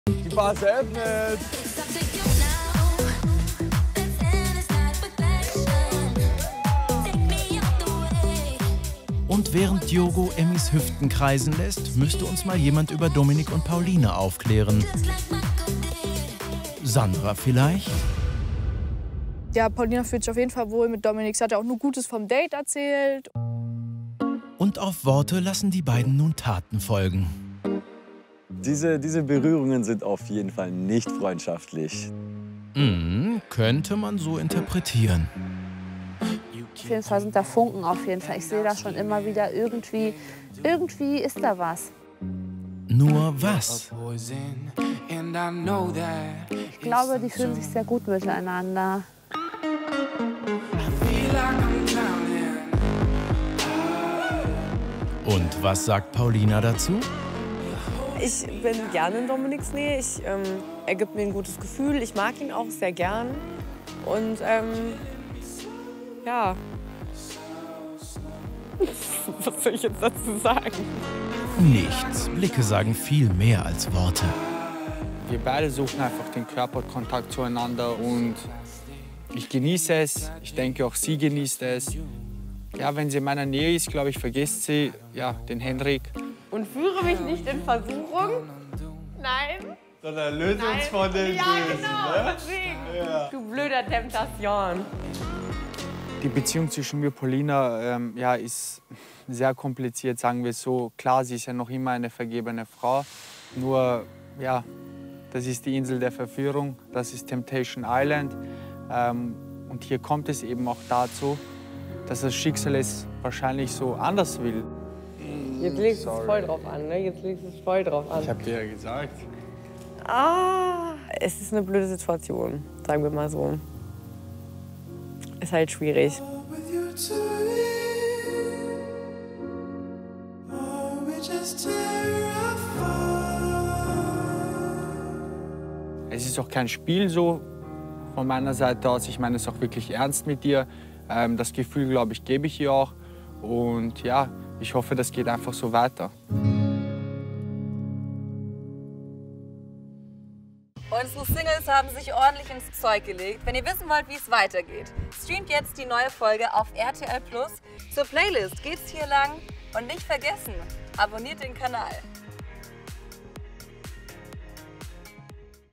Die Bar ist eröffnet. Und während Diogo Emmys Hüften kreisen lässt, müsste uns mal jemand über Dominik und Pauline aufklären. Sandra vielleicht? Ja, Paulina fühlt sich auf jeden Fall wohl mit Dominik. Sie hat ja auch nur Gutes vom Date erzählt. Und auf Worte lassen die beiden nun Taten folgen. Diese Berührungen sind auf jeden Fall nicht freundschaftlich. Könnte man so interpretieren. Auf jeden Fall sind da Funken auf jeden Fall. Ich sehe das schon immer wieder. Irgendwie ist da was. Nur was? Ich glaube, die fühlen sich sehr gut miteinander. Und was sagt Paulina dazu? Ich bin gerne in Dominiks Nähe. Er gibt mir ein gutes Gefühl. Ich mag ihn auch sehr gern. Und ja. Was soll ich jetzt dazu sagen? Nichts. Blicke sagen viel mehr als Worte. Wir beide suchen einfach den Körperkontakt zueinander und ich genieße es. Ich denke, auch sie genießt es. Ja, wenn sie in meiner Nähe ist, glaube ich, vergisst sie den Henrik. Und führe mich nicht in Versuchung. Nein. Sondern löse uns von den Ja, Bösen, genau, ne? deswegen. Ja. Du blöder Temptation. Die Beziehung zwischen mir und Paulina ist sehr kompliziert, sagen wir es so. Klar, sie ist ja noch immer eine vergebene Frau. Nur, das ist die Insel der Verführung. Das ist Temptation Island. Und hier kommt es eben auch dazu, dass das Schicksal es wahrscheinlich so anders will. Jetzt legst du es voll drauf an, ne? Jetzt legst du es voll drauf an. Ich hab dir ja gesagt. Es ist eine blöde Situation, sagen wir mal so. Ist halt schwierig. Es ist auch kein Spiel so von meiner Seite aus. Ich meine es auch wirklich ernst mit dir. Das Gefühl, glaube ich, gebe ich ihr auch. Und ja, ich hoffe, das geht einfach so weiter. Unsere Singles haben sich ordentlich ins Zeug gelegt. Wenn ihr wissen wollt, wie es weitergeht, streamt jetzt die neue Folge auf RTL+. Zur Playlist geht's hier lang. Und nicht vergessen, abonniert den Kanal.